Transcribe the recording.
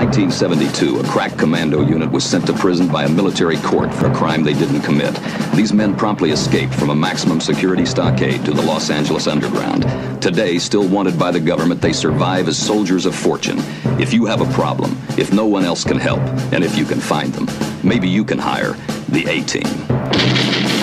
1972, a crack commando unit was sent to prison by a military court for a crime they didn't commit. These men promptly escaped from a maximum security stockade to the Los Angeles underground. Today, still wanted by the government, they survive as soldiers of fortune. If you have a problem, if no one else can help, and if you can find them, maybe you can hire the A-Team.